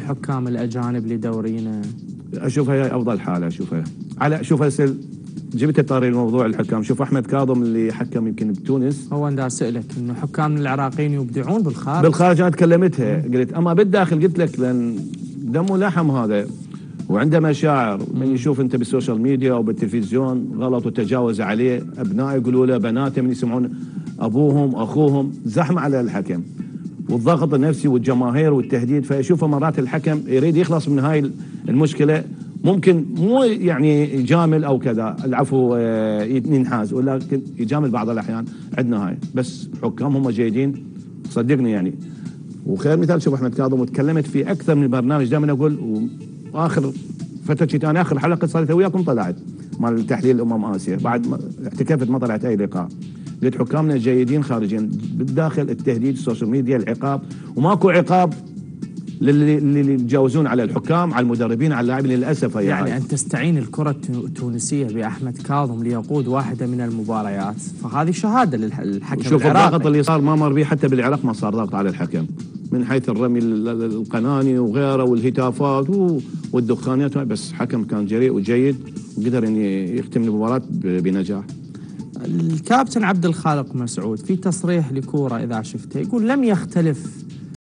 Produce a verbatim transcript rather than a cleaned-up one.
الحكام الاجانب لدورينا؟ اشوفها هي افضل حاله، اشوفها على شوف هسه جبت طاري الموضوع الحكام. شوف احمد كاظم اللي حكم يمكن بتونس، هو انا اسالك انه حكام العراقيين يبدعون بالخارج. بالخارج انا تكلمتها قلت، اما بالداخل قلت لك لان دمه لحم هذا وعنده مشاعر. من يشوف انت بالسوشيال ميديا او بالتلفزيون غلط وتجاوز عليه، ابناء يقولوا له، بناته من يسمعون ابوهم اخوهم، زحمه على الحكم والضغط النفسي والجماهير والتهديد. فيشوفه مرات الحكم يريد يخلص من هاي المشكله، ممكن مو يعني يجامل او كذا، العفو ينحاز، ولكن يجامل بعض الاحيان. عندنا هاي بس حكام هم جيدين صدقني يعني. وخير مثال شوف احمد كاظم، وتكلمت في اكثر من برنامج، دائما اقول، واخر فتره شتاء انا اخر حلقه صارت وياكم طلعت مال تحليل امم اسيا، بعد ما اعتكفت ما طلعت اي لقاء. قلت حكامنا جيدين خارجيا، بالداخل التهديد، السوشيال ميديا، العقاب، وماكو عقاب للي اللي يتجاوزون على الحكام، على المدربين، على اللاعبين للاسف. يعني, يعني ان تستعين الكره التونسيه باحمد كاظم ليقود واحده من المباريات، فهذه شهاده للحكم. شوف الضغط اللي صار ما مر به حتى بالعراق، ما صار ضغط على الحكم من حيث الرمي القناني وغيره والهتافات والدخانات، بس حكم كان جريء وجيد وقدر ان يختم المباراه بنجاح. الكابتن عبد الخالق مسعود في تصريح لكوره اذا شفته يقول لم يختلف